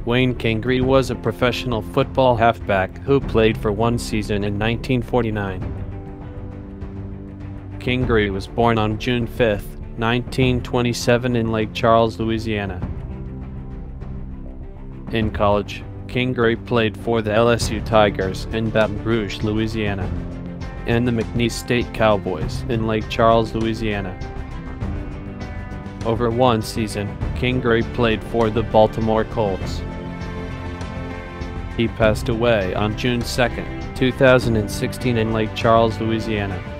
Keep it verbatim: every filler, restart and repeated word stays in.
Wayne Kingery was a professional football halfback who played for one season in nineteen forty-nine. Kingery was born on June fifth, nineteen twenty-seven in Lake Charles, Louisiana. In college, Kingery played for the L S U Tigers in Baton Rouge, Louisiana, and the McNeese State Cowboys in Lake Charles, Louisiana. Over one season, Kingery played for the Baltimore Colts. He passed away on June second, two thousand sixteen in Lake Charles, Louisiana.